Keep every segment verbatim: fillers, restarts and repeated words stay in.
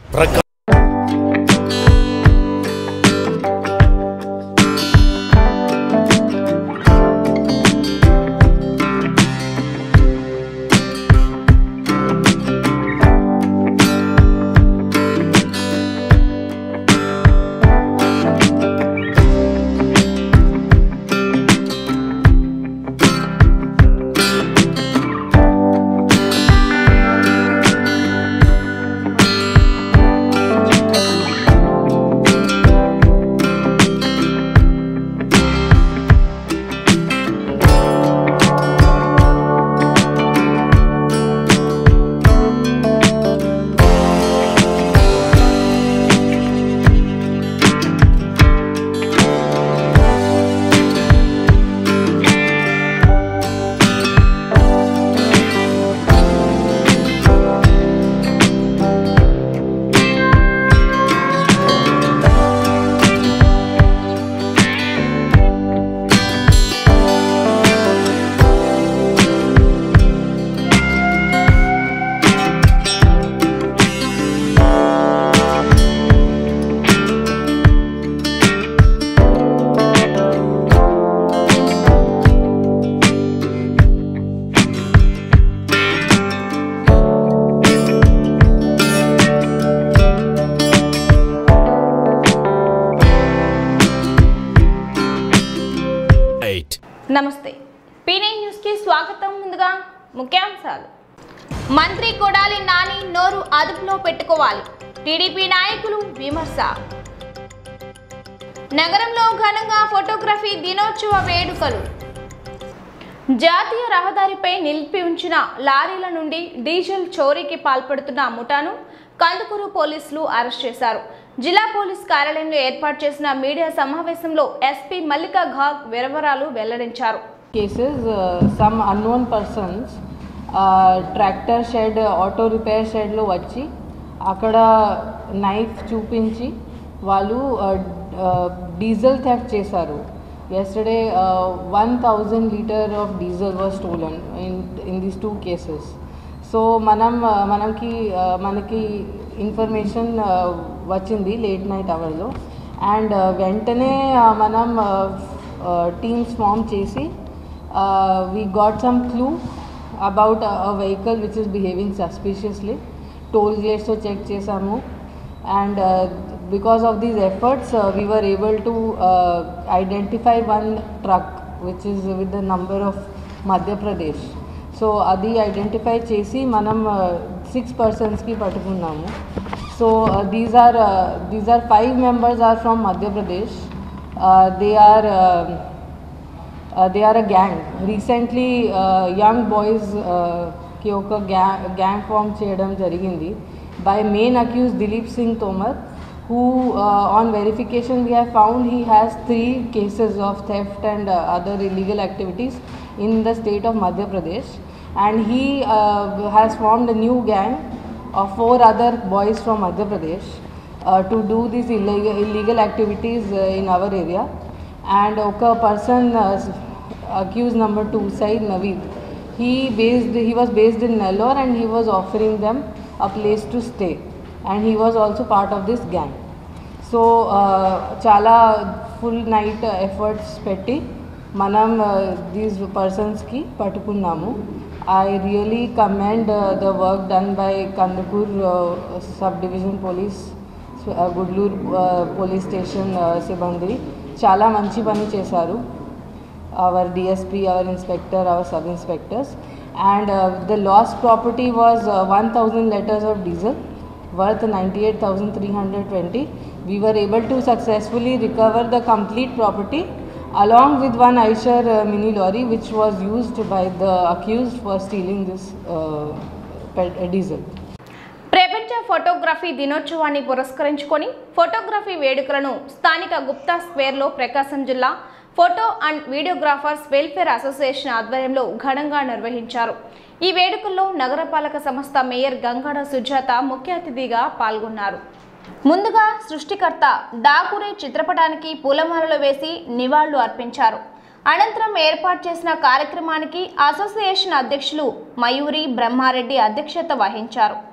నమస్తే పీనే న్యూస్ కి స్వాగతం. ముందుగా ముఖ్యాంశాలు. మంత్రి కొడాలి నాని నోరు అదుపులో పెట్టుకోవాలి, టీడీపీ నాయకులు విమర్శ. నగరంలో ఘనంగా ఫోటోగ్రఫీ దినోత్సవ వేడుకలు. జాతీయ రహదారిపై నిలిపి ఉంచిన లారీల నుండి డీజిల్ చోరీకి పాల్పడుతున్న ముఠాను కందుకూరు పోలీసులు అరెస్ట్ చేశారు. జిల్లా పోలీస్ కార్యాలయంలో ఏర్పాటు చేసిన మీడియా సమావేశంలో ఎస్పీ మల్లికా ఘాగ్ వివరాలు వెల్లడించారు. Cases some unknown persons tractor shed auto repair షెడ్లో వచ్చి అక్కడ నైఫ్ చూపించి వాళ్ళు డీజిల్ థెఫ్ట్ చేశారు. yesterday uh, one thousand liter of diesel was stolen in in these two cases. So manam uh, manamki uh, manaki information uh, vachindi late night hour lo and uh, ventane uh, manam uh, uh, teams form chesi uh, we got some clue about a, a vehicle which is behaving suspiciously. Toll gates to check chesamu and uh, because of these efforts uh, we were able to uh, identify one truck which is with the number of Madhya Pradesh. So adi identify chesi manam uh, six persons ki patukunnamu. So uh, these are uh, these are five members are from Madhya Pradesh. Uh, they are uh, uh, they are a gang. Recently uh, young boys uh, ki oka gang, gang form cheyadam jarigindi by main accused Dilip Singh Tomar, who uh, on verification we have found he has three cases of theft and uh, other illegal activities in the state of Madhya Pradesh, and he uh, has formed a new gang of four other boys from Madhya Pradesh uh, to do these illegal, illegal activities uh, in our area. And oka person uh, accused number two, Said Naveed, he based he was based in Nellore and he was offering them a place to stay, and he was also part of this gang. So uh, chala full night uh, efforts petti manam uh, these persons ki patukunnamu. I really commend uh, the work done by Kandakur uh, subdivision police, uh, Gudlur uh, police station uh, Sibandi chala manchi pani chesaru, our D S P, our inspector, our sub inspectors. And uh, the lost property was uh, one thousand liters of diesel worth ninety-eight thousand three hundred twenty. We were able to successfully recover the complete property along with one Eicher uh, mini lorry which was used by the accused for stealing this uh, pet, uh, diesel. ప్రపంచ photography దినోత్సవాన్ని పురస్కరించుకొని photography వేడుకలను స్థానిక గుప్తా స్క్వేర్లో ప్రకాశం జిల్లా photo and videographers welfare association ఆధ్వర్యంలో ఘనంగా నిర్వహించారు. ఈ వేడుకల్లో నగరపాలక సంస్థ మేయర్ గంగాడ సుజాత ముఖ్య అతిథిగా పాల్గొన్నారు. ముందుగా సృష్టికర్త డాకురే చిత్రపటానికి పూలమాలలు వేసి నివాళులు అర్పించారు. అనంతరం ఏర్పాటు చేసిన కార్యక్రమానికి అసోసియేషన్ అధ్యక్షులు మయూరి బ్రహ్మారెడ్డి అధ్యక్షత వహించారు.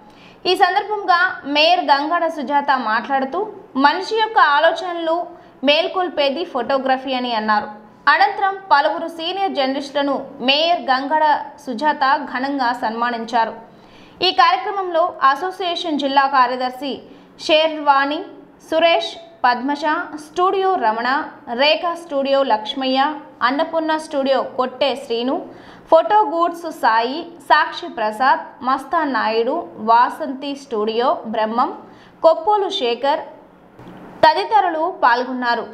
ఈ సందర్భంగా మేయర్ గంగాడ సుజాత మాట్లాడుతూ మనిషి యొక్క ఆలోచనలు మేల్కొల్పేది ఫోటోగ్రఫీ అని అన్నారు. అనంతరం పలువురు సీనియర్ జర్నలిస్టులను మేయర్ గంగాడ సుజాత ఘనంగా సన్మానించారు. ఈ కార్యక్రమంలో అసోసియేషన్ జిల్లా కార్యదర్శి Sherwani, Suresh, Padmaja, studio Ramana, Rekha studio Lakshmaiah, Annapurna studio Kotte Srinu, photo goods Sai, Sakshi Prasad, Mastan Naidu, Vasanthi studio Brahmam, Koppolu Sekhar తదితరులు పాల్గొన్నారు.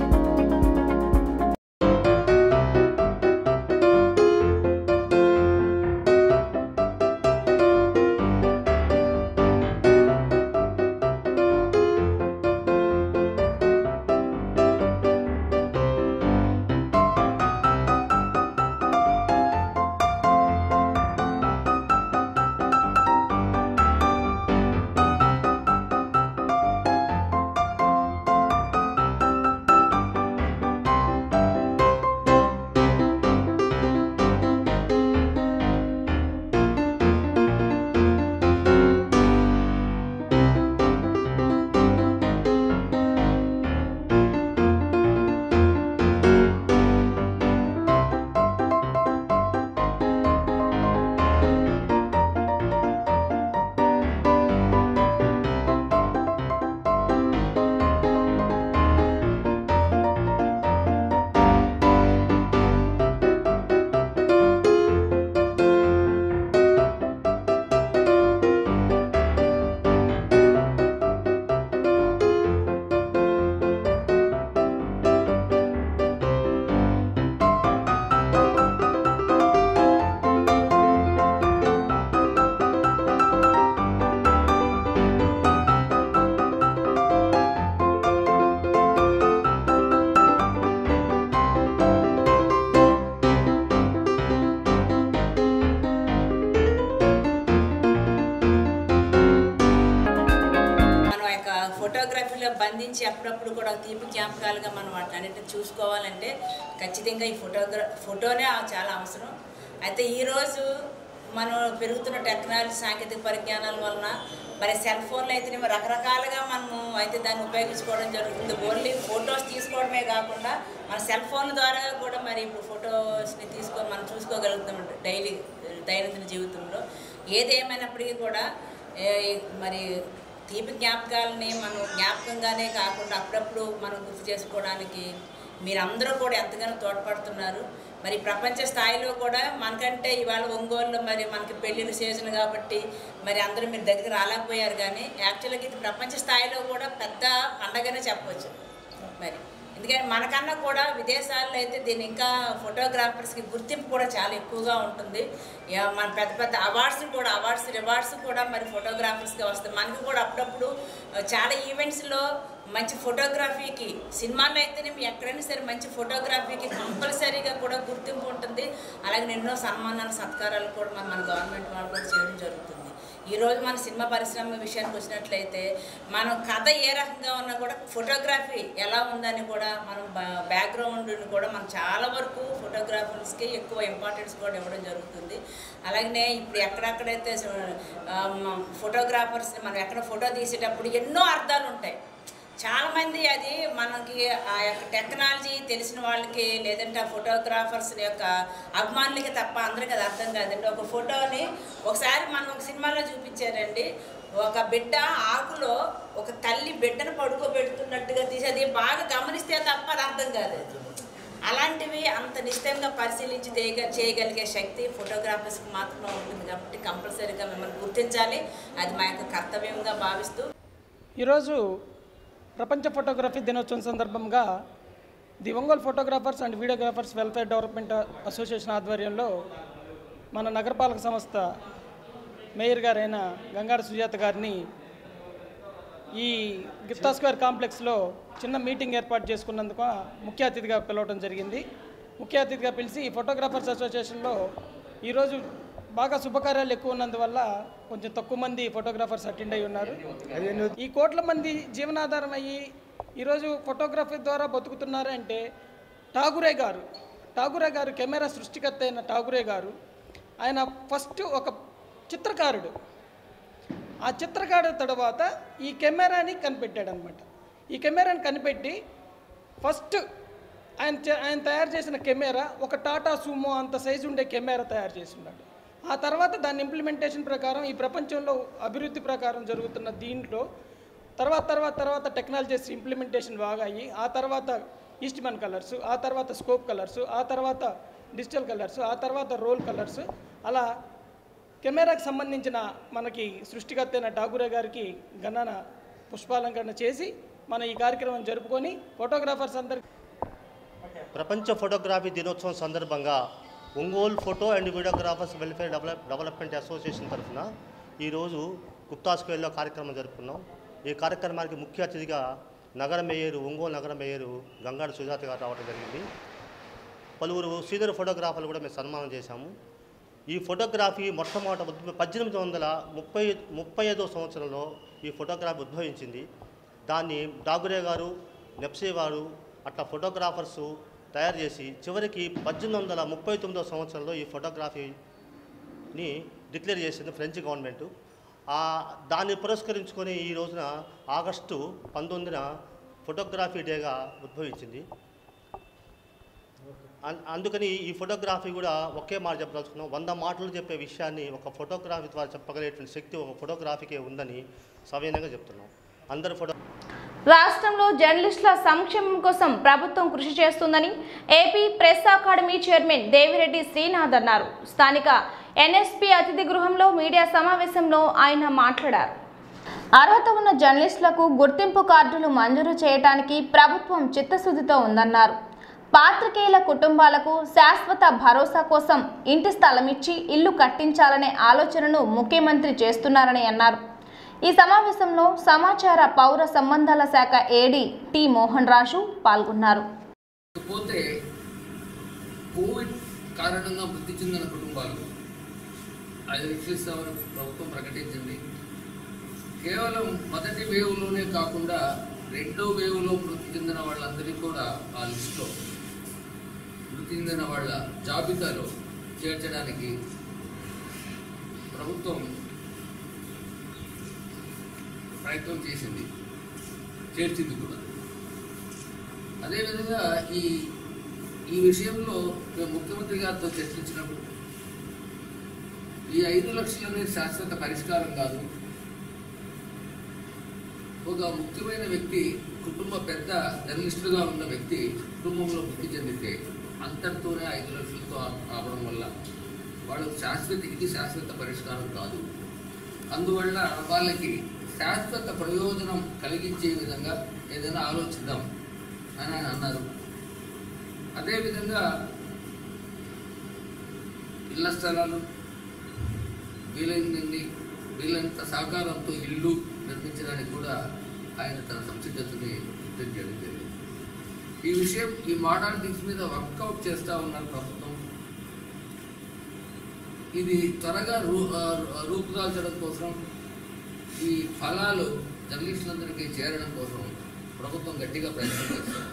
ఫోటోగ్రఫీలో బంధించి అప్పుడప్పుడు కూడా తీపి జ్ఞాపకాలుగా మనం వాటిని చూసుకోవాలంటే ఖచ్చితంగా ఈ ఫోటోగ్రా ఫోటోనే చాలా అవసరం. అయితే ఈరోజు మనం పెరుగుతున్న టెక్నాలజీ సాంకేతిక పరిజ్ఞానాల వలన మరి సెల్ ఫోన్లు అయితే రకరకాలుగా మనము అయితే దాన్ని ఉపయోగించుకోవడం జరుగుతుంది. ఓన్లీ ఫొటోస్ తీసుకోవడమే కాకుండా మన సెల్ ఫోన్ల ద్వారా కూడా మరి ఇప్పుడు ఫొటోస్ని తీసుకొని మనం చూసుకోగలుగుతాం డైలీ దైనందిన జీవితంలో. ఏదేమైనప్పటికీ కూడా మరి తీపి జ్ఞాపకాలని మనం జ్ఞాపకంగానే కాకుండా అప్పుడప్పుడు మనం గుర్తు చేసుకోవడానికి మీరందరూ కూడా ఎంతగానో తోడ్పడుతున్నారు. మరి ప్రపంచ స్థాయిలో కూడా మనకంటే ఇవాళ ఒంగోలులో మరి మనకి పెళ్ళిళ్ళ సీజన్ కాబట్టి మరి అందరూ మీరు దగ్గర రాలేకపోయారు, కానీ యాక్చువల్గా ఇది ప్రపంచ స్థాయిలో కూడా పెద్ద పండగనే చెప్పవచ్చు. మరి ఎందుకంటే మనకన్నా కూడా విదేశాల్లో అయితే దీన్ని ఇంకా ఫోటోగ్రాఫర్స్కి గుర్తింపు కూడా చాలా ఎక్కువగా ఉంటుంది. మన పెద్ద పెద్ద అవార్డ్స్ కూడా అవార్డ్స్ రివార్డ్స్ కూడా మరి ఫోటోగ్రాఫర్స్గా వస్తాయి. మనకి కూడా అప్పుడప్పుడు చాలా ఈవెంట్స్లో మంచి ఫోటోగ్రఫీకి సినిమాల్లో అయితేనే ఎక్కడైనా సరే మంచి ఫోటోగ్రఫీకి కంపల్సరీగా కూడా గుర్తింపు ఉంటుంది. అలాగే ఎన్నో సన్మానాలు సత్కారాలు కూడా మన మన గవర్నమెంట్ వాళ్ళు కూడా చేయడం జరుగుతుంది. ఈరోజు మన సినిమా పరిశ్రమ విషయానికి వచ్చినట్లయితే మనం కథ ఏ రకంగా ఉన్నా కూడా ఫోటోగ్రఫీ ఎలా ఉందని కూడా మనం బ్యాక్గ్రౌండ్ని కూడా మనం చాలా వరకు ఫోటోగ్రాఫర్స్కి ఎక్కువ ఇంపార్టెన్స్ కూడా ఇవ్వడం జరుగుతుంది. అలాగనే ఇప్పుడు ఎక్కడెక్కడైతే ఫోటోగ్రాఫర్స్ని మనం ఎక్కడ ఫోటో తీసేటప్పుడు ఎన్నో అర్థాలు ఉంటాయి. చాలామంది అది మనకి ఆ యొక్క టెక్నాలజీ తెలిసిన వాళ్ళకి లేదంటే ఆ ఫోటోగ్రాఫర్స్ యొక్క అభిమానులకి తప్ప అందరికీ అది అర్థం కాదండి. ఒక ఫోటోని ఒకసారి మనం ఒక సినిమాలో చూపించారండి. ఒక బిడ్డ ఆకులో ఒక తల్లి బిడ్డను పడుకోబెడుతున్నట్టుగా తీసి అది బాగా గమనిస్తే తప్ప అది అర్థం కాదు. అలాంటివి అంత నిశ్చయంగా పరిశీలించి చేయగలిగే శక్తి ఫోటోగ్రాఫర్స్కి మాత్రమే ఉంటుంది. కాబట్టి కంపల్సరీగా మిమ్మల్ని గుర్తించాలి, అది మా యొక్క కర్తవ్యంగా భావిస్తూ ఈరోజు ప్రపంచ ఫోటోగ్రఫీ దినోత్సవం సందర్భంగా the Ongole photographers and videographers welfare development association ఆధ్వర్యంలో మన నగరపాలక సంస్థ మేయర్ గారైన గంగాడ సుజాత గారిని ఈ గిఫ్తా స్క్వేర్ కాంప్లెక్స్లో చిన్న మీటింగ్ ఏర్పాటు చేసుకున్నందుకు ముఖ్య అతిథిగా పిలవడం జరిగింది. ముఖ్య అతిథిగా పిలిచి ఈ ఫోటోగ్రాఫర్స్ అసోసియేషన్లో ఈరోజు బాగా శుభకార్యాలు ఎక్కువ ఉన్నందువల్ల కొంచెం తక్కువ మంది ఫోటోగ్రాఫర్స్ అటెండ్ అయ్యి ఉన్నారు. ఈ కోట్ల మంది జీవనాధారం అయ్యి ఈరోజు ఫోటోగ్రఫీ ద్వారా బతుకుతున్నారంటే ఠాగూరే గారు ఠాగూరే గారు కెమెరా సృష్టికర్త అయిన ఠాగూరే గారు ఆయన ఫస్ట్ ఒక చిత్రకారుడు. ఆ చిత్రకారుడు తర్వాత ఈ కెమెరాని కనిపెట్టాడు అనమాట. ఈ కెమెరాని కనిపెట్టి ఫస్ట్ ఆయన ఆయన తయారు చేసిన కెమెరా ఒక టాటా సూమో అంత సైజు ఉండే కెమెరా తయారు చేసి ఉన్నాడు. ఆ తర్వాత దాని ఇంప్లిమెంటేషన్ ప్రకారం ఈ ప్రపంచంలో అభివృద్ధి ప్రకారం జరుగుతున్న దీంట్లో తర్వాత తర్వాత తర్వాత టెక్నాలజీస్ ఇంప్లిమెంటేషన్ బాగా అయ్యి ఆ తర్వాత ఈస్ట్మన్ కలర్స్, ఆ తర్వాత స్కోప్ కలర్స్, ఆ తర్వాత డిజిటల్ కలర్స్, ఆ తర్వాత రోల్ కలర్స్, అలా కెమెరాకి సంబంధించిన మనకి సృష్టికర్త అయిన ఠాకూరే గారికి గణన పుష్పాలంకరణ చేసి మన ఈ కార్యక్రమం జరుపుకొని ఫోటోగ్రాఫర్స్ అందరికీ ప్రపంచ ఫోటోగ్రఫీ దినోత్సవం సందర్భంగా Ongole photo and videographers welfare develop development association తరఫున ఈరోజు గుప్తా స్క్వేర్లో కార్యక్రమం జరుపుకున్నాం. ఈ కార్యక్రమానికి ముఖ్య అతిథిగా నగర మేయరు ఒంగోలు నగర మేయరు గంగాడ సుజాత గారు రావడం జరిగింది. పలువురు సీనియర్ ఫోటోగ్రాఫర్లు కూడా మేము సన్మానం చేశాము. ఈ ఫోటోగ్రఫీ మొట్టమొదట పద్దెనిమిది వందల ముప్పై ముప్పై ఐదో సంవత్సరంలో ఈ ఫోటోగ్రఫీ ఉద్భవించింది. దాన్ని ఠాకూరే గారు, నెప్సీ వారు అట్లా ఫోటోగ్రాఫర్సు తయారు చేసి చివరికి పద్దెనిమిది వందల ముప్పై తొమ్మిదో సంవత్సరంలో ఈ ఫోటోగ్రఫీని డిక్లేర్ చేసింది ఫ్రెంచ్ గవర్నమెంటు. దాన్ని పురస్కరించుకొని ఈ రోజున ఆగస్టు పంతొమ్మిదిన ఫోటోగ్రఫీ డేగా ఉద్భవించింది. అందుకని ఈ ఫోటోగ్రఫీ కూడా ఒకే మాట చెప్పదలుచుకున్నాం. వంద మాటలు చెప్పే విషయాన్ని ఒక ఫోటోగ్రఫీ ద్వారా చెప్పగలిగేటువంటి శక్తి ఒక ఫోటోగ్రఫీకే ఉందని సవినయంగా చెప్తున్నాం. అందరు ఫోటో రాష్ట్రంలో జర్నలిస్టుల సంక్షేమం కోసం ప్రభుత్వం కృషి చేస్తుందని AP press academy chairman Devireddy Srinath అన్నారు. స్థానిక ఎన్ఎస్పీ అతిథి గృహంలో మీడియా సమావేశంలో ఆయన మాట్లాడారు. అర్హత ఉన్న జర్నలిస్టులకు గుర్తింపు కార్డులు మంజూరు చేయడానికి ప్రభుత్వం చిత్తశుద్ధితో ఉందన్నారు. పాత్రికేయుల కుటుంబాలకు శాశ్వత భరోసా కోసం ఇంటి స్థలం ఇచ్చి ఇల్లు కట్టించాలనే ఆలోచనను ముఖ్యమంత్రి చేస్తున్నారని అన్నారు. ఈ సమావేశంలో సమాచార పౌర సంబంధాల శాఖ ఏడీ టి మోహన్ రాజు పాల్గొన్నారు. కోవిడ్ కారణంగా మృతి చెందిన కుటుంబాలు ఐదు లక్షలు ఇస్తామని ప్రభుత్వం ప్రకటించింది. కేవలం మొదటి వేవ్లోనే కాకుండా రెండో వేవ్లో మృతి చెందిన వాళ్ళందరికీ కూడా ఆ లిస్టులో మృతి చెందిన వాళ్ళ జాబితాలో చేర్చడానికి ప్రభుత్వం ప్రయత్నం చేసింది, చేర్చింది కూడా. అదేవిధంగా ఈ ఈ విషయంలో మేము ముఖ్యమంత్రి గారితో చర్చించినప్పుడు ఈ ఐదు లక్షలు అనేది శాశ్వత పరిష్కారం కాదు. ఒక ముఖ్యమైన వ్యక్తి, కుటుంబ పెద్ద జర్నలిస్టులుగా ఉన్న వ్యక్తి కుటుంబంలో మృతి చెందితే అంతటితోనే ఐదు లక్షలతో ఆపడం వల్ల వాళ్ళకు శాశ్వత ఇది శాశ్వత పరిష్కారం కాదు. అందువల్ల వాళ్ళకి శాశ్వత ప్రయోజనం కలిగించే విధంగా ఏదైనా ఆలోచిద్దాం అని ఆయన అన్నారు. అదేవిధంగా ఇళ్ల స్థలాలు వీలైందండి వీళ్ళంత సహకారంతో ఇల్లు నిర్మించడానికి కూడా ఆయన తన సంసిద్ధతని వ్యక్తం చేయడం జరిగింది. ఈ విషయం ఈ మోడల్ థింగ్స్ మీద వర్కౌట్ చేస్తూ ఉన్నారు ప్రభుత్వం. ఇది త్వరగా రూ రూపుదాల్చడం కోసం, ఈ ఫలాలు జర్నలిస్టులందరికీ చేరడం కోసం ప్రభుత్వం గట్టిగా ప్రయత్నం చేస్తుంది.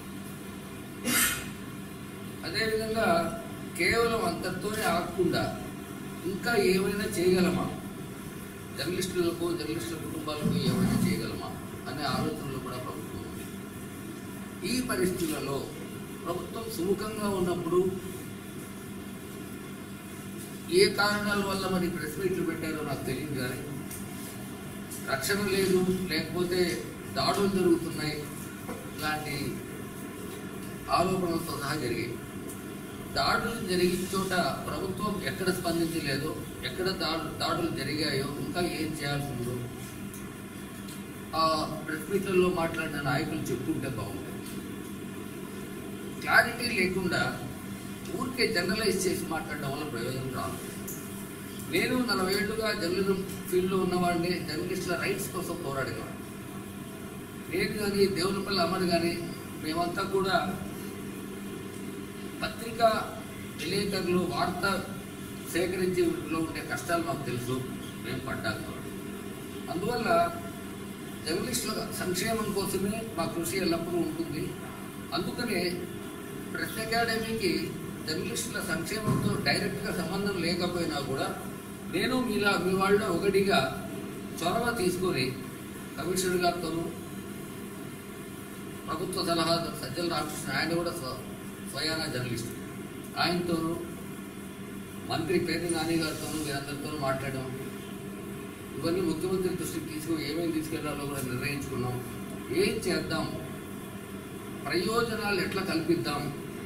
అదేవిధంగా కేవలం అంతటితోనే ఆగకుండా ఇంకా ఏమైనా చేయగలమా, జర్నలిస్టులకు జర్నలిస్టుల కుటుంబాలకు ఏమైనా చేయగలమా అనే ఆలోచనలు కూడా ప్రభుత్వం ఉంది. ఈ పరిస్థితులలో ప్రభుత్వం సుముఖంగా ఉన్నప్పుడు ఏ కారణాల వల్ల మరి ప్రెస్ మీట్లు పెట్టారో నాకు తెలియదు, కానీ రక్షణ లేదు, లేకపోతే దాడులు జరుగుతున్నాయి ఇలాంటి ఆరోపణలతో సహా జరిగాయి. దాడులు జరిగిన చోట ప్రభుత్వం ఎక్కడ స్పందించలేదో, ఎక్కడ దాడు దాడులు జరిగాయో, ఇంకా ఏం చేయాల్సి ఉందో ఆ ప్రెస్ మీట్లలో మాట్లాడిన నాయకులు చెప్పుకుంటే బాగుంటుంది. క్లారిటీ లేకుండా ఊరికే జనరలైజ్ చేసి మాట్లాడడం వల్ల ప్రయోజనం రాదు. నేను నలభై ఏళ్ళుగా జర్నలిజం ఫీల్డ్లో ఉన్నవాడిని, జర్నలిస్టుల రైట్స్ కోసం పోరాడేవాడిని. నేను కానీ దేవులపల్లి అమర్ కానీ మేమంతా కూడా పత్రికా విలేకరులు వార్త సేకరించేలో ఉండే కష్టాలు మాకు తెలుసు, మేము పడ్డాము. అందువల్ల జర్నలిస్టుల సంక్షేమం కోసమే మా కృషి ఎల్లప్పుడూ ఉంటుంది. అందుకనే ప్రెస్ అకాడమీకి జర్నలిస్టుల సంక్షేమంతో డైరెక్ట్గా సంబంధం లేకపోయినా కూడా నేను మీలా మీ వాళ్ళ ఒకటిగా చొరవ తీసుకొని కమిషనర్ గారితోనూ ప్రభుత్వ సలహాదారు సజ్జల రామకృష్ణ ఆయన కూడా స్వ స్వయానా జర్నలిస్టు ఆయనతోనూ మంత్రి పేర్ని నాని గారితోనూ వీరందరితోనూ మాట్లాడాం. ఇవన్నీ ముఖ్యమంత్రి దృష్టికి తీసుకుని ఏమేమి తీసుకెళ్లాలో కూడా నిర్ణయించుకున్నాం. ఏం చేద్దాం, ప్రయోజనాలు ఎట్లా కల్పిద్దాం,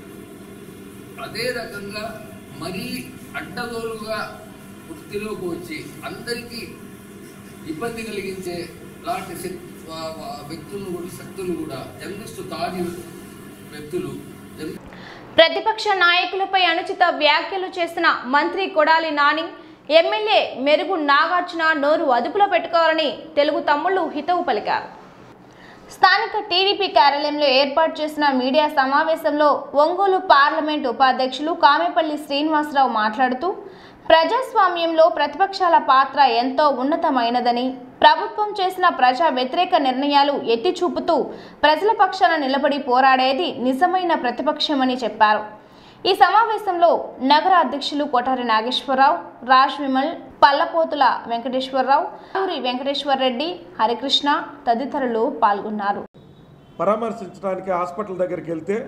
అదే రకంగా మరీ అడ్డగోలుగా వృత్తిలోకి వచ్చి అందరికీ ఇబ్బంది కలిగించే లాంటి వ్యక్తులు కూడా శక్తులు కూడా జర్నలిస్టు కాని వ్యక్తులు. ప్రతిపక్ష నాయకులపై అనుచిత వ్యాఖ్యలు చేసిన మంత్రి కొడాలి నాని, ఎమ్మెల్యే మెరుగు నాగార్జున నోరు అదుపులో పెట్టుకోవాలని తెలుగు తమ్ముళ్లు హితవు పలికారు. స్థానిక టీడీపీ కార్యాలయంలో ఏర్పాటు చేసిన మీడియా సమావేశంలో ఒంగోలు పార్లమెంటు ఉపాధ్యక్షులు కామెపల్లి శ్రీనివాసరావు మాట్లాడుతూ, ప్రజాస్వామ్యంలో ప్రతిపక్షాల పాత్ర ఎంతో ఉన్నతమైనదని, ప్రభుత్వం చేసిన ప్రజా వ్యతిరేక నిర్ణయాలు ఎత్తి చూపుతూ ప్రజల పక్షాన నిలబడి పోరాడేది నిజమైన ప్రతిపక్షమని చెప్పారు. ఈ సమావేశంలో నగర అధ్యక్షులు కొటారి నాగేశ్వరరావు, రాజ్ విమల్, పల్లపోతుల వెంకటేశ్వరరావు, ఊరి వెంకటేశ్వర రెడ్డి, హరికృష్ణ తదితరులు పాల్గొన్నారు. పరామర్శించడానికి హాస్పిటల్ దగ్గరికి వెళ్తే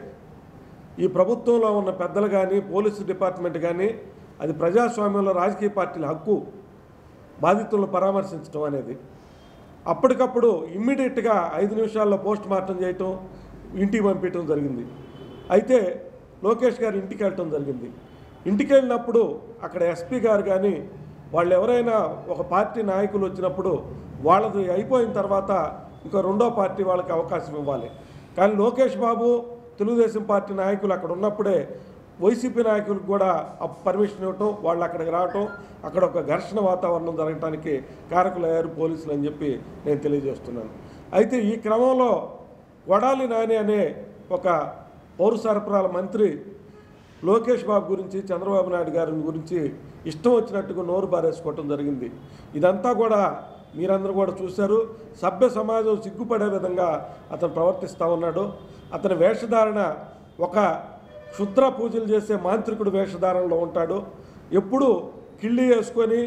ఈ ప్రభుత్వంలో ఉన్న పెద్దలు కానీ పోలీసు డిపార్ట్మెంట్ కానీ అది ప్రజాస్వామ్యంలో రాజకీయ పార్టీల హక్కు బాధితులను పరామర్శించడం అనేది. అప్పటికప్పుడు ఇమ్మీడియట్గా ఐదు నిమిషాల్లో పోస్ట్ మార్టం చేయటం, ఇంటికి పంపించడం జరిగింది. అయితే లోకేష్ గారు ఇంటికి వెళ్ళటం జరిగింది. ఇంటికి వెళ్ళినప్పుడు అక్కడ ఎస్పీ గారు కానీ వాళ్ళు ఎవరైనా ఒక పార్టీ నాయకులు వచ్చినప్పుడు వాళ్ళది అయిపోయిన తర్వాత ఇంకా రెండో పార్టీ వాళ్ళకి అవకాశం ఇవ్వాలి. కానీ లోకేష్ బాబు తెలుగుదేశం పార్టీ నాయకులు అక్కడ ఉన్నప్పుడే వైసీపీ నాయకులకు కూడా పర్మిషన్ ఇవ్వటం, వాళ్ళు అక్కడికి రావటం, అక్కడ ఒక ఘర్షణ వాతావరణం జరగడానికి కారకులయ్యారు పోలీసులు అని చెప్పి నేను తెలియజేస్తున్నాను. అయితే ఈ క్రమంలో కొడాలి నాని అనే ఒక పౌర సరఫరాల మంత్రి లోకేష్ బాబు గురించి, చంద్రబాబు నాయుడు గారి గురించి ఇష్టం వచ్చినట్టుగా నోరు బారేసుకోవటం జరిగింది. ఇదంతా కూడా మీరందరూ కూడా చూశారు. సభ్య సమాజం సిగ్గుపడే విధంగా అతను ప్రవర్తిస్తూ ఉన్నాడు. అతని వేషధారణ ఒక క్షుద్ర పూజలు చేసే మాంత్రికుడు వేషధారణలో ఉంటాడు. ఎప్పుడు కిళ్ళి వేసుకొని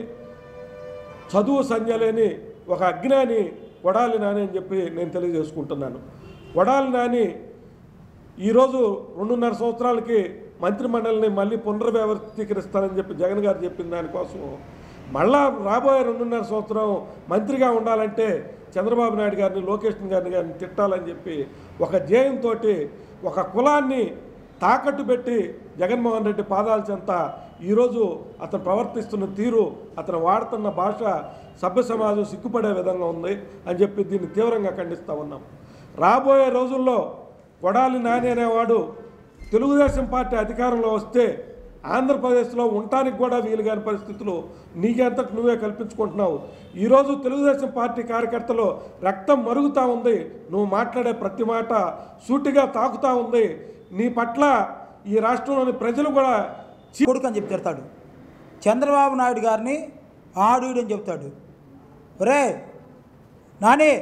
చదువు సంజలేని ఒక అజ్ఞాని కొడాలి నాని అని చెప్పి నేను తెలియజేసుకుంటున్నాను. కొడాలి నాని ఈరోజు రెండున్నర సంవత్సరాలకి మంత్రిమండలిని మళ్ళీ పునర్వ్యవస్థీకరిస్తానని చెప్పి జగన్ గారు చెప్పిన దానికోసం మళ్ళా రాబోయే రెండున్నర సంవత్సరం మంత్రిగా ఉండాలంటే చంద్రబాబు నాయుడు గారిని, లోకేష్ గారిని గారిని తిట్టాలని చెప్పి ఒక ధ్యేయంతో ఒక కులాన్ని తాకట్టు పెట్టి జగన్మోహన్ రెడ్డి పాదాల చెంత ఈరోజు అతను ప్రవర్తిస్తున్న తీరు, అతను వాడుతున్న భాష సభ్య సమాజం సిగ్గుపడే విధంగా ఉంది అని చెప్పి దీన్ని తీవ్రంగా ఖండిస్తూ ఉన్నాం. రాబోయే రోజుల్లో కొడాలి నాని అనేవాడు తెలుగుదేశం పార్టీ అధికారంలో వస్తే ఆంధ్రప్రదేశ్లో ఉండటానికి కూడా వీలు కాని పరిస్థితులు నీకంతటి నువ్వే కల్పించుకుంటున్నావు. ఈరోజు తెలుగుదేశం పార్టీ కార్యకర్తలు రక్తం మరుగుతూ ఉంది. నువ్వు మాట్లాడే ప్రతి మాట సూటిగా తాకుతూ ఉంది. నీ పట్ల ఈ రాష్ట్రంలోని ప్రజలు కూడా కొడుకు అని చెప్పి తిడతాడు. చంద్రబాబు నాయుడు గారిని ఆడుడు అని చెప్తాడు. ఒరే నాని,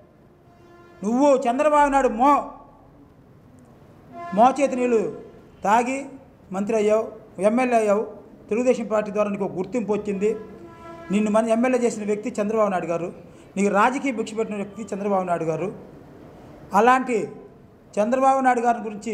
నువ్వు చంద్రబాబు నాయుడు మో మోచేతి నీళ్ళు తాగి మంత్రి అయ్యావు, ఎమ్మెల్యే అయ్యావు. తెలుగుదేశం పార్టీ ద్వారా నీకు గుర్తింపు వచ్చింది. నిన్ను మన ఎమ్మెల్యే చేసిన వ్యక్తి చంద్రబాబు నాయుడు గారు, నీకు రాజకీయ భిక్ష పెట్టిన వ్యక్తి చంద్రబాబు నాయుడు గారు. అలాంటి చంద్రబాబు నాయుడు గారి గురించి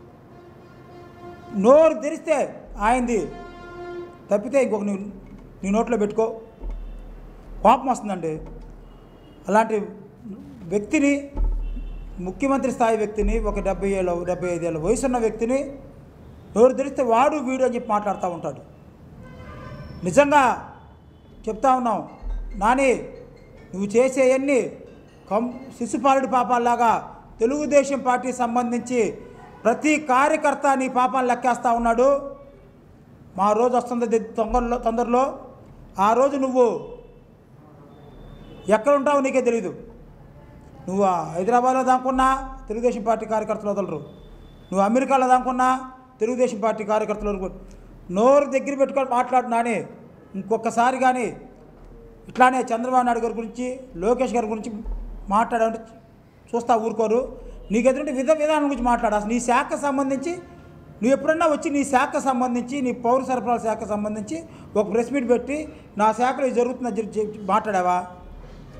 నోరు తెరిస్తే ఆయనది తప్పితే ఇంకొక నీ నీ నోట్లో పెట్టుకో, కోపం వస్తుందండి. అలాంటి వ్యక్తిని, ముఖ్యమంత్రి స్థాయి వ్యక్తిని, ఒక డెబ్బై ఏళ్ళ డెబ్బై ఐదేళ్ళ వయసు ఉన్న వ్యక్తిని నోరు తెరిస్తే వాడు వీడు అని చెప్పి మాట్లాడుతూ ఉంటాడు. నిజంగా చెప్తా ఉన్నాం నాని, నువ్వు చేసేవన్నీ కం శిశుపాలుడి పాపాల్లాగా తెలుగుదేశం పార్టీ సంబంధించి ప్రతి కార్యకర్త నీ పాపాన్ని లెక్కేస్తూ ఉన్నాడు. మా రోజు వస్తుంది తొందరలో తొందరలో ఆ రోజు నువ్వు ఎక్కడ ఉంటావో నీకే తెలీదు. నువ్వు హైదరాబాద్లో దాక్కున్నా తెలుగుదేశం పార్టీ కార్యకర్తలు వదలరు, నువ్వు అమెరికాలో దాక్కున్నా తెలుగుదేశం పార్టీ కార్యకర్తలు నోరు దగ్గర పెట్టుకొని మాట్లాడు నాని. ఇంకొకసారి కానీ ఇట్లానే చంద్రబాబు నాయుడు గారి గురించి, లోకేష్ గారి గురించి మాట్లాడాలంటే చూస్తా ఊరుకోరు. నీకు ఎదురంటే విధ విధానం గురించి మాట్లాడు. అసలు నీ శాఖకు సంబంధించి నువ్వు ఎప్పుడన్నా వచ్చి నీ శాఖకు సంబంధించి, నీ పౌర సరఫరాల శాఖకు సంబంధించి ఒక ప్రెస్ మీట్ పెట్టి నా శాఖలో ఇది జరుగుతుందని చెప్పి మాట్లాడావా?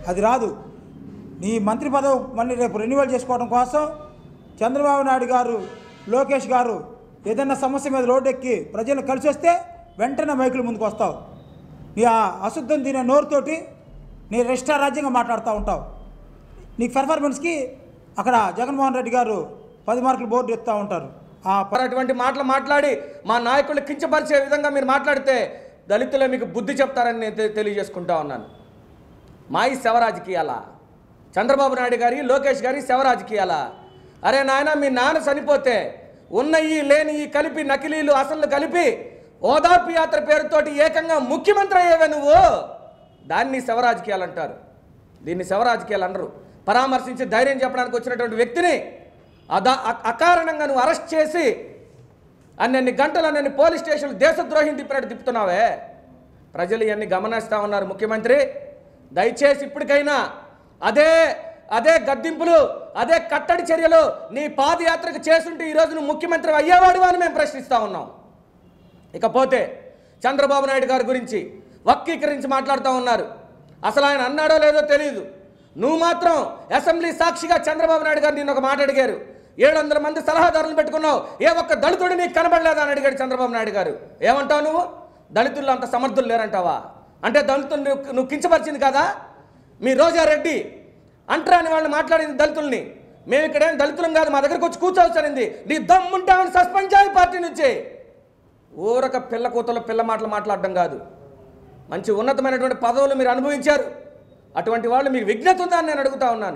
అది రాదు. నీ మంత్రి పదవి మళ్ళీ రేపు రెన్యువల్ చేసుకోవడం కోసం చంద్రబాబు నాయుడు గారు, లోకేష్ గారు ఏదైనా సమస్య మీద రోడ్డెక్కి ప్రజలను కలిసి వస్తే వెంటనే మైకుల ముందుకు వస్తావు. నీ ఆ అశుద్ధం తినే నోరుతోటి నీ రెస్టా రాజ్యంగా మాట్లాడుతూ ఉంటావు. నీ పెర్ఫార్మెన్స్కి అక్కడ జగన్మోహన్ రెడ్డి గారు పది మార్కులు బోర్డు ఇస్తూ ఉంటారు. ఆ అటువంటి మాటలు మాట్లాడి మా నాయకులు కించపరిచే విధంగా మీరు మాట్లాడితే దళితులే మీకు బుద్ధి చెప్తారని నేను తెలియజేసుకుంటా ఉన్నాను. మా ఈ శవ రాజకీయాలా? చంద్రబాబు నాయుడు గారి, లోకేష్ గారి శవ రాజకీయాలా? అరే నాయన, మీ నాన్న చనిపోతే ఉన్న ఈ లేని ఈ కలిపి నకిలీలు అసలు కలిపి ఓదార్పు యాత్ర పేరుతోటి ఏకంగా ముఖ్యమంత్రి అయ్యేవే నువ్వు. దాన్ని శవ రాజకీయాలు అంటారు. దీన్ని శవ రాజకీయాలు అనరు. పరామర్శించి ధైర్యం చెప్పడానికి వచ్చినటువంటి వ్యక్తిని అదా అకారణంగా నువ్వు అరెస్ట్ చేసి అన్నన్ని గంటలు అన్నన్ని పోలీస్ స్టేషన్లు దేశద్రోహిని తిప్పినట్టు తిప్పుతున్నావే. ప్రజలు ఇవన్నీ గమనిస్తూ ఉన్నారు. ముఖ్యమంత్రి, దయచేసి ఇప్పటికైనా అదే అదే గద్దింపులు, అదే కట్టడి చర్యలు నీ పాదయాత్రకు చేస్తుంటే ఈరోజు నువ్వు ముఖ్యమంత్రి అయ్యేవాడు అని మేము ప్రశ్నిస్తూ ఉన్నాం. ఇకపోతే చంద్రబాబు నాయుడు గారి గురించి వక్రీకరించి మాట్లాడుతూ ఉన్నారు. అసలు ఆయన అన్నాడో లేదో తెలియదు. నువ్వు మాత్రం అసెంబ్లీ సాక్షిగా చంద్రబాబు నాయుడు గారు నిన్ను ఒక మాట అడిగారు. ఏడు వందల మంది సలహాదారులను పెట్టుకున్నావు, ఏ ఒక్క దళితుడు నీకు కనబడలేదా అని అడిగాడు చంద్రబాబు నాయుడు గారు. ఏమంటావు నువ్వు? దళితుల్లో అంత సమర్థులు లేరంటావా? అంటే దళితులు నువ్వు కించపరిచింది కదా. మీ రోజారెడ్డి అంటరాని వాళ్ళు మాట్లాడింది దళితుల్ని. మేము ఇక్కడేం దళితులం కాదు, మా దగ్గరకు వచ్చి కూర్చోవచ్చనింది. నీ దమ్ముంటామని సస్పెండ్ చేయాలి పార్టీ నుంచి. ఊరక పిల్ల కూతలు పిల్ల మాటలు మాట్లాడడం కాదు. మంచి ఉన్నతమైనటువంటి పదవులు మీరు అనుభవించారు. అటువంటి వాళ్ళు మీకు విజ్ఞత ఉందా అని నేను అడుగుతా ఉన్నాను.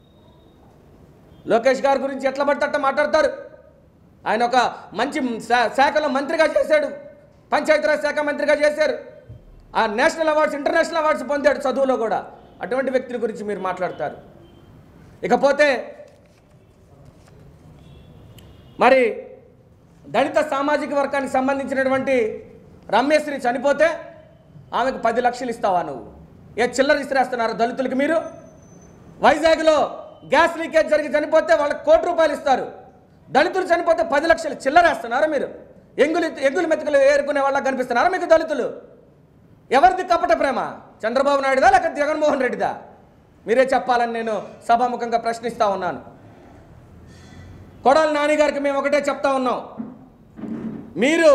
లోకేష్ గారి గురించి ఎట్లా పడితే మాట్లాడతారు. ఆయన ఒక మంచి శాఖలో మంత్రిగా చేశాడు, పంచాయతీరాజ్ శాఖ మంత్రిగా చేశారు. ఆ నేషనల్ అవార్డ్స్, ఇంటర్నేషనల్ అవార్డ్స్ పొందాడు చదువులో కూడా. అటువంటి వ్యక్తిని గురించి మీరు మాట్లాడతారు. ఇకపోతే మరి దళిత సామాజిక వర్గానికి సంబంధించినటువంటి రమ్యశ్రీ చనిపోతే ఆమెకు పది లక్షలు ఇస్తావా నువ్వు? ఏ చిల్లర ఇసిరేస్తున్నారు దళితులకి మీరు? వైజాగ్లో గ్యాస్ లీకేజ్ జరిగి చనిపోతే వాళ్ళకి కోటి రూపాయలు ఇస్తారు. దళితులు చనిపోతే పది లక్షలు చిల్లరేస్తున్నారా మీరు? ఎంగులు ఎగ్గులు మెతుకులు ఏరుకునే వాళ్ళకి కనిపిస్తున్నారా మీకు దళితులు? ఎవరిది కపట ప్రేమ? చంద్రబాబు నాయుడుదా లేక జగన్మోహన్ రెడ్డిదా? మీరే చెప్పాలని నేను సభాముఖంగా ప్రశ్నిస్తూ ఉన్నాను. కొడాలి నాని గారికి మేము ఒకటే చెప్తా ఉన్నాం. మీరు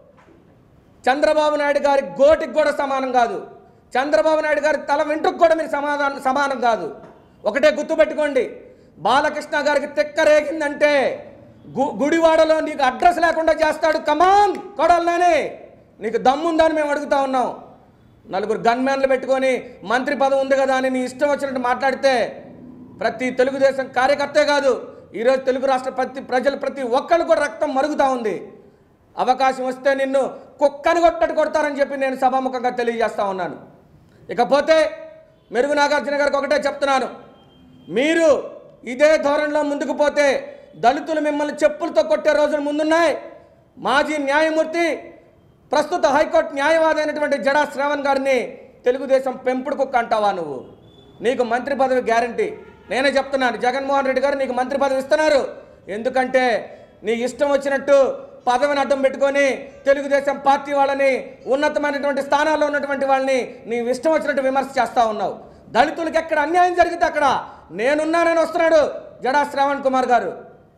చంద్రబాబు నాయుడు గారి గోటికి కూడా సమానం కాదు. చంద్రబాబు నాయుడు గారి తల వెంట్రుకు కూడా మీరు సమాధానం సమానం కాదు. ఒకటే గుర్తుపెట్టుకోండి, బాలకృష్ణ గారికి తిక్కరేగిందంటే గు గుడివాడలో నీకు అడ్రస్ లేకుండా చేస్తాడు. కమాన్ కొడాలి నాని, నీకు దమ్ముందని మేము అడుగుతా ఉన్నాం. నలుగురు గన్మ్యాన్లు పెట్టుకొని మంత్రి పదవి ఉంది కదా అని నీ ఇష్టం వచ్చినట్టు మాట్లాడితే ప్రతి తెలుగుదేశం కార్యకర్తే కాదు, ఈరోజు తెలుగు రాష్ట్ర ప్రతి ప్రజలు ప్రతి ఒక్కరు కూడా రక్తం మరుగుతూ ఉంది. అవకాశం వస్తే నిన్ను కుక్కను కొట్టట్టు కొడతారని చెప్పి నేను సభాముఖంగా తెలియజేస్తా ఉన్నాను. ఇకపోతే మెరుగు నాగార్జున గారికి ఒకటే చెప్తున్నాను, మీరు ఇదే ధోరణిలో ముందుకు పోతే దళితులు మిమ్మల్ని చెప్పులతో కొట్టే రోజులు ముందున్నాయి. మాజీ న్యాయమూర్తి, ప్రస్తుత హైకోర్టు న్యాయవాది అయినటువంటి జడా శ్రావణ్ గారిని తెలుగుదేశం పెంపుడు కుక్క అంటావా నువ్వు? నీకు మంత్రి పదవి గ్యారంటీ. నేనే చెప్తున్నాను, జగన్మోహన్ రెడ్డి గారు నీకు మంత్రి పదవి ఇస్తున్నారు. ఎందుకంటే నీ ఇష్టం వచ్చినట్టు పదవిని అడ్డం పెట్టుకొని తెలుగుదేశం పార్టీ వాళ్ళని, ఉన్నతమైనటువంటి స్థానాల్లో ఉన్నటువంటి వాళ్ళని నీ ఇష్టం వచ్చినట్టు విమర్శ చేస్తూ ఉన్నావు. దళితులకు ఎక్కడ అన్యాయం జరిగితే అక్కడ నేనున్నానని వస్తున్నాడు జడా శ్రావణ్ కుమార్ గారు.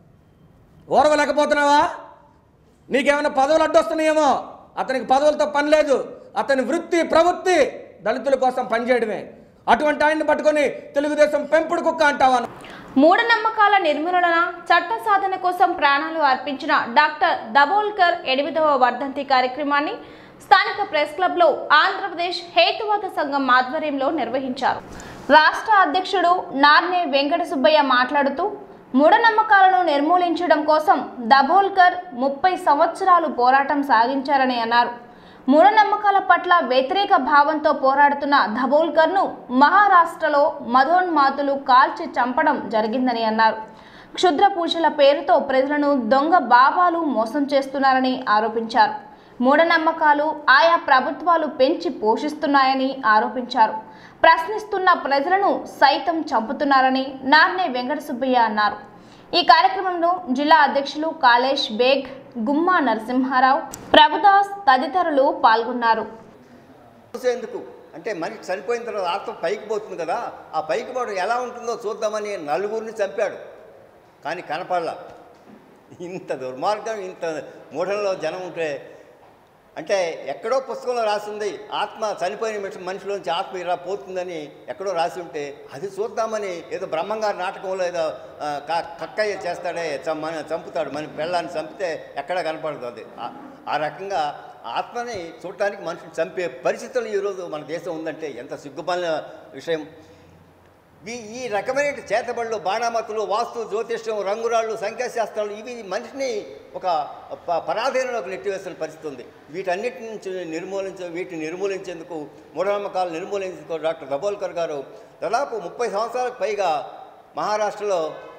ఓర్వలేకపోతున్నావా? నీకేమైనా పదవులు అడ్డొస్తున్నాయేమో. అతనికి పదవులతో పని లేదు. అతని వృత్తి ప్రవృత్తి దళితుల కోసం పనిచేయడమే. అటువంటి ఆయన్ని పట్టుకొని తెలుగుదేశం పెంపుడు కుక్క అంటావా? మూఢనమ్మకాల నిర్మూలన, చట్ట సాధన కోసం ప్రాణాలు అర్పించిన డాక్టర్ దబోల్కర్ ఎనిమిదవ వర్ధంతి కార్యక్రమాన్ని స్థానిక ప్రెస్ క్లబ్లో ఆంధ్రప్రదేశ్ హేతువాద సంఘం ఆధ్వర్యంలో నిర్వహించారు. రాష్ట్ర అధ్యక్షుడు నార్నే వెంకట సుబ్బయ్య మాట్లాడుతూ, మూఢనమ్మకాలను నిర్మూలించడం కోసం దబోల్కర్ ముప్పై సంవత్సరాలు పోరాటం సాగించారని అన్నారు. మూఢనమ్మకాల పట్ల వ్యతిరేక భావంతో పోరాడుతున్న దబోల్కర్ను మహారాష్ట్రలో మధోన్మాతులు కాల్చి చంపడం జరిగిందని అన్నారు. క్షుద్ర పూజల పేరుతో ప్రజలను దొంగ బాబాలు మోసం చేస్తున్నారని ఆరోపించారు. మూఢనమ్మకాలు ఆయా ప్రభుత్వాలు పెంచి పోషిస్తున్నాయని ఆరోపించారు. ప్రశ్నిస్తున్న ప్రజలను సైతం చంపుతున్నారని నార్నే వెంకట సుబ్బయ్య అన్నారు. ఈ కార్యక్రమంలో జిల్లా అధ్యక్షులు కాళేష్ బేగ్, గుమ్మా నరసింహారావు, ప్రభుదాస్ తదితరులు పాల్గొన్నారు. అంటే మనిషి చనిపోయిన తర్వాత ఆత్మ పైకి పోతుంది కదా, ఆ పైకి పోవడం ఎలా ఉంటుందో చూద్దామని నలుగురిని చంపాడు, కానీ కనపడలా. ఇంత దుర్మార్గం, ఇంత మూఢంలో జనం ఉంటే, అంటే ఎక్కడో పుస్తకంలో రాసింది ఆత్మ చనిపోయిన మనిషి మనిషిలోంచి ఆత్మ ఇలా పోతుందని ఎక్కడో రాసి ఉంటే అది చూద్దామని ఏదో బ్రహ్మంగారి నాటకంలో ఏదో కక్కయ్య చేస్తాడే, మన చంపుతాడు, మన పెళ్ళాన్ని చంపితే ఎక్కడ కనపడదు. అది ఆ రకంగా ఆత్మని చూడటానికి మనుషులు చంపే పరిస్థితులు ఈరోజు మన దేశం ఉందంటే ఎంత సిగ్గుపాలిన విషయం. ఈ ఈ రకమైన చేతబడులు, బాణామతులు, వాస్తు, జ్యోతిష్యం, రంగురాళ్ళు, సంఖ్యాశాస్త్రాలు ఇవి మనిషిని ఒక పరాధీనంలోకి నెట్టివేస్తున్న పరిస్థితి ఉంది. వీటన్నిటి నుంచి నిర్మూలించ వీటిని నిర్మూలించేందుకు, మూఢనమ్మకాలు నిర్మూలించేందుకు డాక్టర్ దబోల్కర్ గారు దాదాపు ముప్పై సంవత్సరాలకు పైగా మహారాష్ట్రలో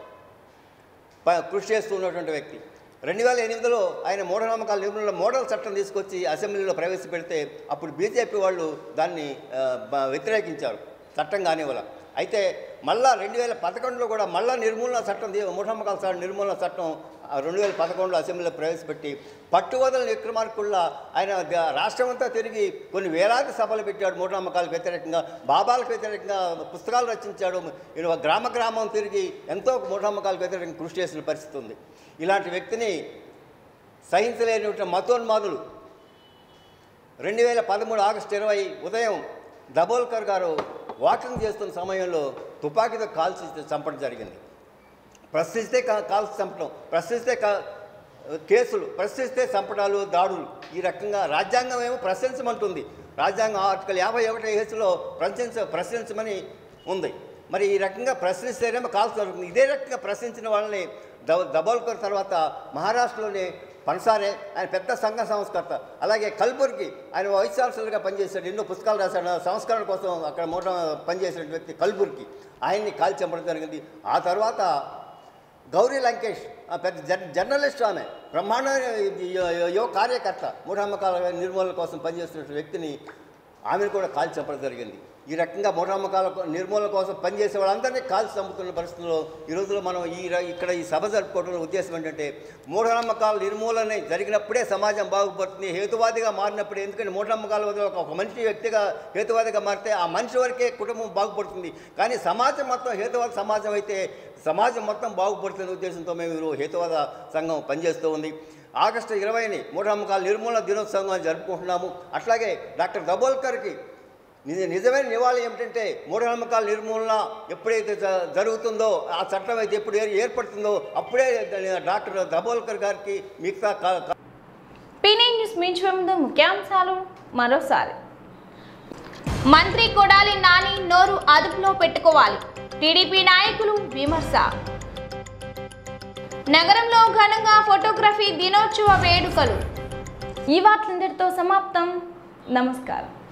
కృషి చేస్తూ ఉన్నటువంటి వ్యక్తి. రెండు వేల ఎనిమిదిలో ఆయన మూఢనమ్మకాల నిర్మూలన మోడల్ చట్టం తీసుకొచ్చి అసెంబ్లీలో ప్రవేశపెడితే అప్పుడు బీజేపీ వాళ్ళు దాన్ని వ్యతిరేకించారు, చట్టం కాని వల్ల. అయితే మళ్ళా రెండు వేల పదకొండులో కూడా మళ్ళా నిర్మూలన చట్టం, మూఢనమ్మకాల నిర్మూలన చట్టం రెండు వేల పదకొండులో అసెంబ్లీలో ప్రవేశపెట్టి పట్టువదలని విక్రమార్కుల్లా ఆయన రాష్ట్రమంతా తిరిగి కొన్ని వేలాది సభలు పెట్టాడు. మూఢనమ్మకాలకు వ్యతిరేకంగా, బాబాలకు వ్యతిరేకంగా పుస్తకాలు రచించాడు. ఈయన గ్రామ గ్రామం తిరిగి ఎంతో మూఢనమ్మకాలకు వ్యతిరేకంగా కృషి చేసిన పరిస్థితి ఉంది. ఇలాంటి వ్యక్తిని సహించలేని మతోన్మాదులు రెండు వేల పదమూడు ఆగస్టు ఇరవై ఉదయం దబోల్కర్ గారు వాకింగ్ చేస్తున్న సమయంలో తుపాకీతో కాల్చి చంపడం జరిగింది. ప్రశ్నిస్తే కాల్చి చంపడం, ప్రశ్నిస్తే కేసులు, ప్రశ్నిస్తే చంపడాలు, దాడులు. ఈ రకంగా రాజ్యాంగం ఏమో ప్రశ్నించమంటుంది. రాజ్యాంగం ఆర్టికల్ యాభై ఒకటి హెచ్లో ప్రశ్నించ ప్రశ్నించమని ఉంది. మరి ఈ రకంగా ప్రశ్నిస్తేనేమో కాల్చి జరుగుతుంది. ఇదే రకంగా ప్రశ్నించిన వాళ్ళని ద దబోల్కర్ తర్వాత మహారాష్ట్రలోని పన్సారే ఆయన పెద్ద సంఘ సంస్కర్త, అలాగే కల్బుర్గి ఆయన వైస్ ఛాన్సలర్గా పనిచేశాడు, ఎన్నో పుస్తకాలు రాశాడు, సంస్కరణ కోసం అక్కడ మూట పనిచేసిన వ్యక్తి కల్బుర్గి, ఆయన్ని కాల్చి చంపడం జరిగింది. ఆ తర్వాత గౌరీ లంకేష్ పెద్ద జర్ జర్నలిస్ట్, ఆమె బ్రహ్మాండ యువ కార్యకర్త, మూఢనమ్మకాల నిర్మూలన కోసం పనిచేస్తున్న వ్యక్తిని ఆమెను కూడా కాల్చి చంపడం జరిగింది. ఈ రకంగా మూఢనమ్మకాల నిర్మూలన కోసం పనిచేసే వాళ్ళందరినీ కాల్చి చంపుతున్న పరిస్థితుల్లో ఈ రోజులో మనం ఈ ఇక్కడ ఈ సభ జరుపుకోవడం ఉద్దేశం ఏంటంటే మూఢనమ్మకాల నిర్మూలన జరిగినప్పుడే సమాజం బాగుపడుతుంది, హేతువాదిగా మారినప్పుడే. ఎందుకంటే మూఢనమ్మకాల వల్ల ఒక మనిషి వ్యక్తిగా హేతువాదిగా మారితే ఆ మనిషి వరకే కుటుంబం బాగుపడుతుంది. కానీ సమాజం మొత్తం హేతువాద సమాజం అయితే సమాజం మొత్తం బాగుపడుతున్న ఉద్దేశంతో మేము హేతువాద సంఘం పనిచేస్తూ ఉంది. ఆగస్టు ఇరవైని మూఢనమ్మకాల నిర్మూలన దినోత్సవంగా జరుపుకుంటున్నాము. అట్లాగే డాక్టర్ దబోల్కర్కి నిజ నిజమైన నివాళి ఏమిటంటే మూఢనమ్మకాల నిర్మూలన ఎప్పుడైతే జరుగుతుందో, ఆ చట్టం అయితే ఎప్పుడు ఏర్పడుతుందో అప్పుడే డాక్టర్ దబోల్కర్ గారికి మిగతా పీనే న్యూస్ మించే ముందు ముఖ్యాంశాలు మరోసారి. మంత్రి కొడాలి నాని నోరు అదుపులో పెట్టుకోవాలి, టీడీపీ నాయకులు విమర్శ. నగరంలో ఘనంగా ఫోటోగ్రఫీ దినోత్సవ వేడుకలు. ఈ వార్తలందరితో సమాప్తం. నమస్కారం.